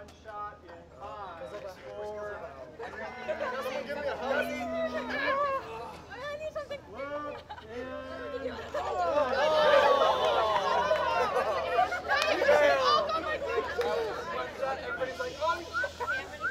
shot in 5, 4, Someone give me a hug. I need something. look, Oh, my God. Everybody's like, oh,